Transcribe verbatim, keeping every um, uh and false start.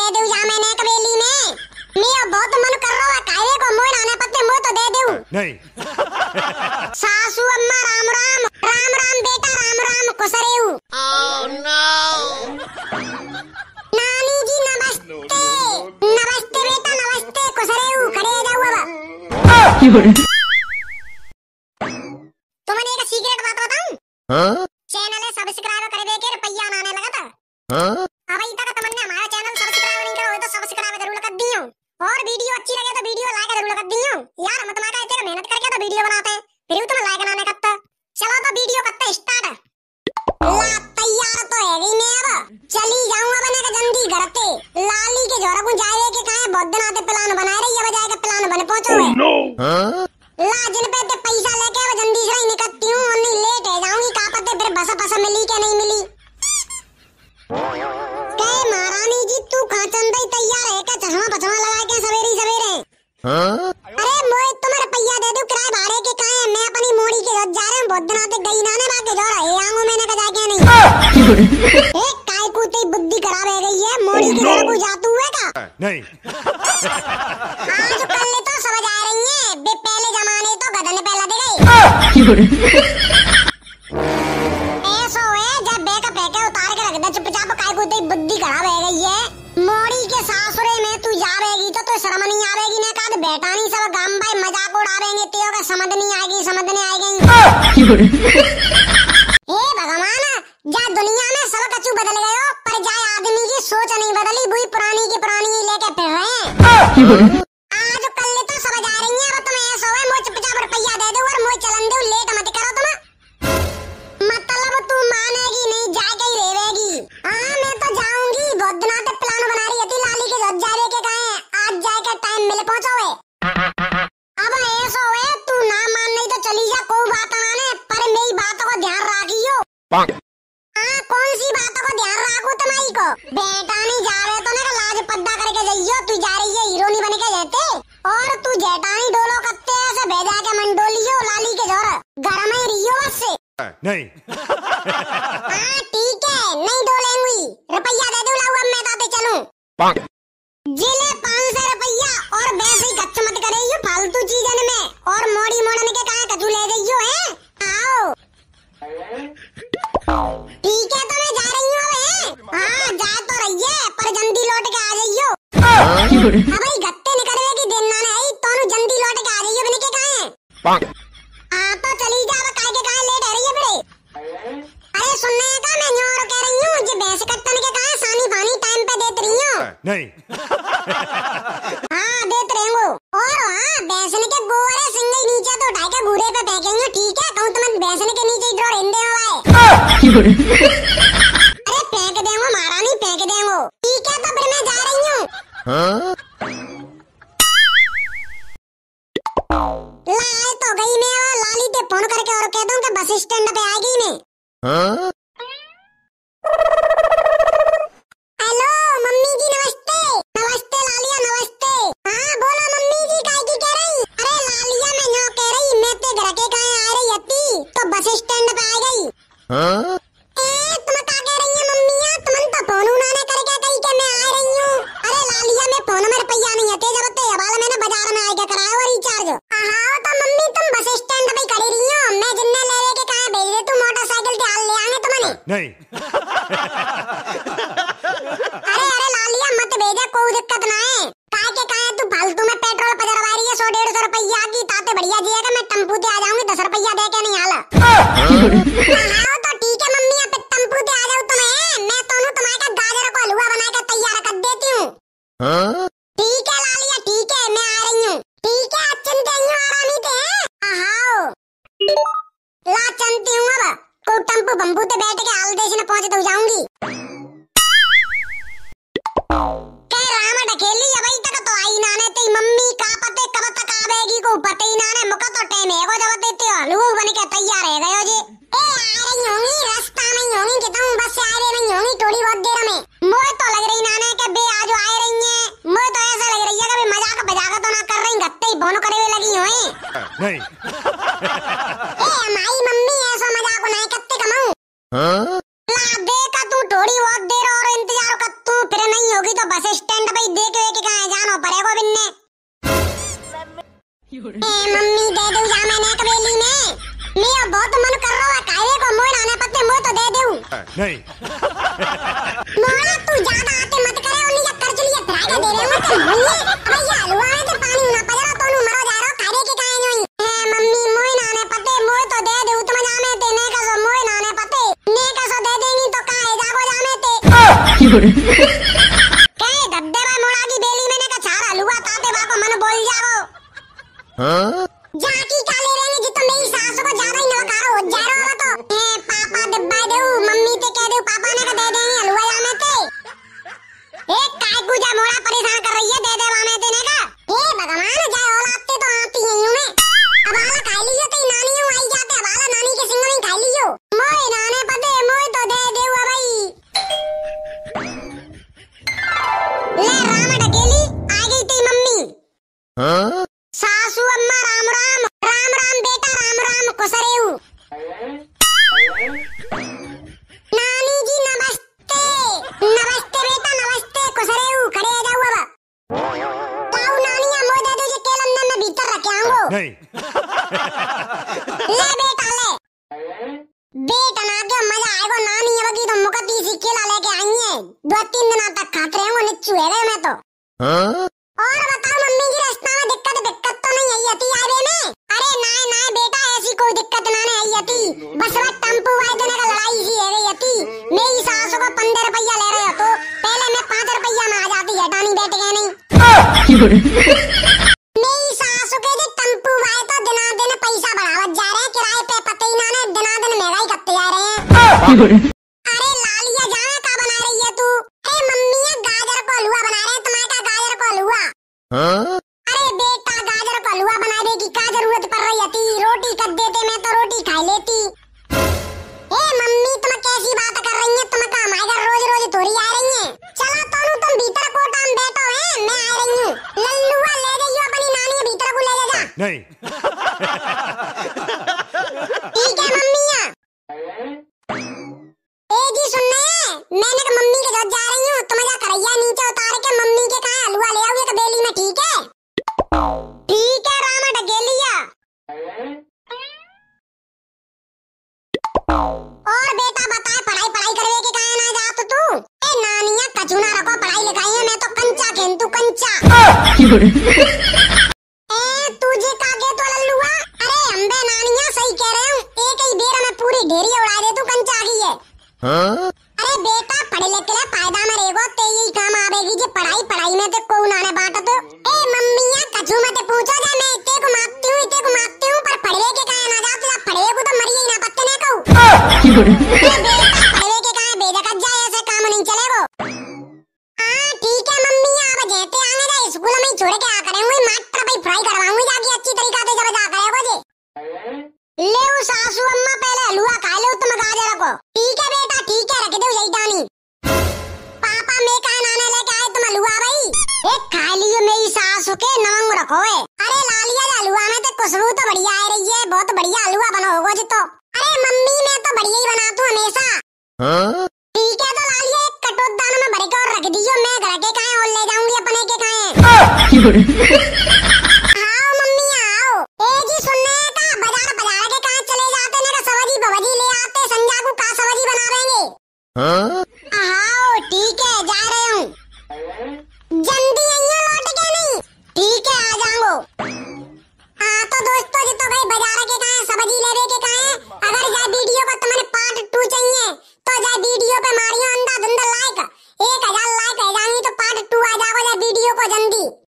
दे दू जा मैंने कबेली में मैं बहुत मन कर रहा है काहे को मोय नाने पत्ते मोय तो दे दू नहीं। सासू अम्मा राम राम राम राम बेटा राम राम कुसरेऊ। Oh no! नानी जी नमस्ते नमस्ते बेटा नमस्ते कुसरेऊ खड़े जाओ अब। तुमने एक सीक्रेट बात बताऊं? हाँ? चैनल है सब्सक्राइब कर दे के रुपया आने लगा था। हाँ? अब अभी तक तुमने हमारा चैनल सब्सक्राइब नहीं करो तो सब्सक्राइब जरूर कर दियो और वीडियो अच्छी लगे तो वीडियो लाइक जरूर कर दियो यार। हम तुम्हारा इतने मेहनत करके तो वीडियो बनाते हैं फिर तुम लाइक ना करते। चलो तो वीडियो करते स्टार्ट। ला तैयार तो है गई मैं अब चली जाऊं अब ने जल्दी घर पे लाली के जोरा को जाए के काहे बहुत दिन आते प्लान बना रही है बजाय के प्लान बने पहुंचो है। नो। हाँ? ला जिन पे ते पैसा लेके अब जल्दी से ही निकलती हूं और नहीं लेट है जाऊंगी का पते फिर बस बस मिली के नहीं मिली। के महारानी जी तू कहां चंदई तैयार है क्या चश्मा पचमा लगा के सवेरे सवेरे? हाँ? अरे मोए तुम्हें रुपया दे दूं किराए भाड़े के काहे मैं अपनी मोड़ी के घर जा रहा हूं बहुत दिन आते गई ना ने बाके जा रहा है आंगू मैंने कहा जाके नहीं। एक काय को ते बुद्धि खराब है गई है मोड़ी के घर को जातू है का नहीं। आज कल तो समझ आ रही है बे पहले जमाने तो गधन पहला दे गई ऐसो है जब बे का पैके उतार के रख दे चुपचाप काय को ते बुद्धि खराब है गई है मोड़ी के सासुरे में तू जावेगी तो तो शर्म नहीं आवेगी ना का बेटा नहीं सब गांव भाई मजाक उड़ावेंगे तेरे का समझ नहीं आएगी समझ नहीं आएगी। हे भगवान जा दुनिया में सब कछु बदल गयो पर जाए आदमी की सोच नहीं बदली बुई पुरानी की पुरानी ही लेके फिर रहे। आज कल तो समझ आ रही है अब तुम ऐसा है मुझे चुपचाप रुपया दे दो और मुझे चलन दो लेट मत करो तुम मतलब तू मानेगी नहीं जाके ही रहेगी। हां मैं तो जाऊंगी बहुत दिन आते प्लान बना रही थी लाली के घर जावे के कहे आज जाके टाइम मिले पहुंचोवे। अब ऐसा है तू ना मान नहीं तो चली जा कोई बात ना ने पर मेरी बातों को ध्यान रखियो। हां कौन सी बातों को ध्यान रखो तुम्हारी को बेटा नहीं जा रहे तो ना लाज पद्दा करके जाइयो तू जा रही है हीरोनी बन के जाते और तू जेठानी डोलो कत्ते ऐसे भेजा के मंडोलियो लाली के जोर घर में रियो बस से नहीं। हां ठीक है नहीं डोलेंगी रुपया दे दो लाऊ अब मैं ताते चलूं जिले पाँच सौ रुपया और वैसे ही खर्च मत करियो फालतू चीजन में और मोड़ी मोड़न के काहे कछु ले जाइयो है आओ ठीक है तो मैं जा रही हूं अब हां जा तो रही है पर जल्दी लौट के आ जाइयो। अब भाई गत्ते निकलवे की दिन ना है तोनु जल्दी लौट के आ जाइयो बने के काहे हां तो चली जा अब काहे के काहे लेट है रही है बड़े। अरे सुनने का मैं न्योर कह रही हूं जे भैंस कट्टन के काहे सानी पानी टाइम पे देत रही हूं नहीं। हां देत रहेंगो और हां भैंसन के गोरे सिंगई नीचे तो उठा के घूरे पे फेंकेंगे ठीक है कहूं तुम भैंसन के नीचे ही ड्रॉ हिंदे हवाए अरे फेंक देंगो महारानी फेंक देंगो ठीक है तो फिर मैं जा रही हूं। हाँ? लाए तो गई मैं लाली पे फोन करके और कह दूं कि बस स्टैंड पे आ गई मैं। हाँ? हेलो मम्मी जी नमस्ते नमस्ते लालिया नमस्ते। हाँ बोलो मम्मी जी काय की कह रही? अरे लालिया मैं न्यों कह रही मैं ते घर के काहे आ रही हती तो बस स्टैंड पे आ गई। हाँ? ए तुम का कह रही है मम्मिया तुमन तो फोन उनाने करके कही कि मैं आ रही हूं। अरे लालिया मैं फोन में रुपया नहीं है तेज बत्ते हवाला मैंने बाजार में आके कराया और रिचार्ज। हां तो मम्मी तुम बस स्टैंड पे खड़ी रही हो मैं जिन्ने लेवे के काहे भेज दे तू मोटरसाइकिल के हाल ले आने तुमने नहीं। अरे अरे लालिया मत भेजा कोई दिक्कत ना है काहे के काहे तू फालतू में पेट्रोल पजरवा रही है सौ डेढ़ सौ रुपया की ताते बढ़िया जी है कि मैं टेम्पू ते आ जाऊंगी दस रुपया दे के नहीं आला। हां तो ठीक है मम्मी आप टेम्पू ते आ जाओ तुम्हें मैं तोनु तुम्हारे का गाजर को हलवा बना के तैयार कर देती हूं। हाँ? ठीक है लालिया ठीक है मैं आ रही हूं ठीक है चिंता नहीं आरामी थे हां ला चलती हूं अब को टेम्पू बम्बू ते बैठ के हाल देश में पहुंच तो जाऊंगी। के राम ढकेली अभी तक तो आई ना ने तेरी मम्मी का पते कब तक आवेगी को पता ही ना ने मुका तो टाइम है वो जब देते हलवा बन के तैयार है गयो जी। ए आ रही होंगी रास्ता में ही होंगी कि तुम बस से आ रही नहीं होंगी थोड़ी बहुत देर में मोए तो लग रही ना ने के बे आज आ रही है मोए तो ऐसा लग रही है कि मजाक बजाक तो ना कर रही गत्ते ही बोनो करे लगी होए नहीं। ए हमारी मम्मी ऐसा मजाक नहीं करते कमाऊं। हाँ? ला देखा तू थोड़ी बहुत देर और इंतजार कर तू फिर नहीं होगी तो बस स्टैंड पे देख के कहां जानो पड़ेगा बिन्ने। ए मम्मी दे दू जा मैंने कबेली में मैं बहुत मन कर रहा है काहे को मोय आने पत्ते मोय तो दे दूं नहीं। मोला तू ज्यादा आते मत करे उन्हीं का कर चलिए फ्राई दे रहे हो तो भैया भैया हलवा है तो पानी ना पजरा तो नु मरो जा रहा काहे के काहे नहीं है मम्मी मोय आने पत्ते मोय तो दे दे तुम जाने देने का सो मोय आने पत्ते ने का सो दे देनी तो काहे जागो जाने ते काहे दब्बे बा मोड़ा की बेली में ने का चार हलवा ताते बा को मन बोल जाओ हाँ? जाकी काले रहने जी तो मेरी सास को ज्यादा ही नवकारो हो जा रहा तो ए पापा दब्बा दे मम्मी ते कह दे पापा ने का दे देंगे हलवा जाने ते एक काय गुजा मोड़ा परेशान कर रही है दे दे वाने देने का ए भगवान जाए औलादते तो आती ही हूं मैं अब आला खाई लियो तो नानी हूं आई जाते अब आला नानी के सिंग में खाई लियो मोय नाने पते मोय तो दे दे भाई ले राम ढकेली आ गई तेरी मम्मी हाँ? सासू अम्मा राम राम राम राम बेटा राम राम कुसरेऊ नानी जी नमस्ते नमस्ते बेटा नमस्ते कुसरेऊ खड़े आ जाओ अब ताऊ नानी मोय दे दो जे तेल अंदर में भीतर रखे आंगो नहीं। ले बेटा ले बेटा ना के मजा आएगा नानी अब की तो मुकती सी केला लेके आई है दो तीन दिन तक खाते रहेंगे निच्चू है मैं तो हाँ? और बताओ मम्मी जी रास्ता में दिक्कत दिक्कत तो नहीं आई थी आवे में अरे नाय नाय बेटा ऐसी कोई दिक्कत ना नहीं आई थी बस वो टेम्पो वाले देने का लड़ाई सी है गई थी मेरी सास को पंद्रह रुपया ले रहे हो तो पहले मैं पाँच रुपया में आ जाती है डानी बैठ गए नहीं मेरी सास के जो टेम्पो वाले तो दिना दिन पैसा बढ़ावत जा रहे हैं किराए पे पते ही ना ने दिना दिन महंगाई करते जा रहे हैं अरे लालिया जाने का बना रही है तू अरे मम्मी ये गाजर को हलवा बना रहे हैं टमाटर गाजर को हलवा हाँ? अरे बेटा गाजर का हलवा बना दे की क्या जरूरत पड़ रही थी रोटी कर देते मैं तो रोटी खा लेती ए मम्मी तुम कैसी बात कर रही हैं तुम कहां हमारे घर रोज रोज थोड़ी आ रही हैं चलो तोनू तुम भीतर कोटा में बैठो हैं मैं आ रही हूं लल्लुआ ले जाइयो अपनी नानी भीतर को ले जा नहीं। ठीक है मम्मिया ए जी सुनने मैंने कहा मम्मी के घर जा रही हूं तुम जा करैया नीचे उतार के मम्मी के कहां हलवा ले आओगे कबेली में ठीक है ठीक है रामा ढकेलिया और बेटा बता पढ़ाई पढ़ाई करवे के कहां ना जात तू ए नानिया कचुना रखो पढ़ाई लिखाई है मैं तो कंचा खेन तू कंचा ए तुझे कागे तो लल्लुआ अरे अंबे नानिया सही कह रहे हूं एक ही बेर में पूरी ढेरी उड़ा दे तू कंचा की है हाँ? अरे बेटा पढ़े लिखे ले फायदा में रहेगो ते यही काम आवेगी जे पढ़ाई पढ़ाई में ते को ना ने बात तो ए मम्मिया कछु मत पूछो जा मैं इते को मारती हूं इते को मारती हूं पर पढ़े के काहे ना जात ला पढ़े को तो मरिए ना पत्ते ने कहू बेटा पढ़े के काहे बेजकत जाए ऐसे काम नहीं चलेगो हां ठीक है मम्मिया अब जेते आने जा स्कूल में ही छोड़ के आ करेंगे मास्टर भाई फ्राई करवाऊंगी जाके अच्छी तरीका से जब जा करेगो जे ले ओ सासू अम्मा पहले हलवा खा लो तुम गाजर को ठीक है बेटा ठीक है रख दो यही डानी पापा मैं कहा नाने लेके आए तुम हलवा भाई एक खा लियो मेरी सास के नमक रखो है अरे लालिया हलवा में तो खुशबू तो बढ़िया आ रही है बहुत बढ़िया हलवा बना होगा जी तो अरे मम्मी मैं तो बढ़िया ही बनाती हूँ हमेशा हाँ? ठीक है तो लालिया एक कटोत दाना में भर के और रख दीजिए मैं घर के खाए और ले जाऊंगी अपने के खाए आओ मम्मी आओ ए जी सुनने का बाजार बाजार के कहां चले जाते ने का सब्जी बवजी ले आते संजा को का सब्जी बना देंगे हाँ? आओ ठीक है जा रहे हूं जल्दी आइयो लौट के नहीं ठीक है आ जाऊंगो हां तो दोस्तों जी तो भाई बाजार के कहां सब्जी लेवे के कहां अगर जा वीडियो को तुमने पार्ट टू चाहिए तो जा वीडियो पे मारियो अंधा धुंध लाइक एक हज़ार लाइक है जाएंगे तो पार्ट टू आ जाओगे जा वीडियो को जल्दी।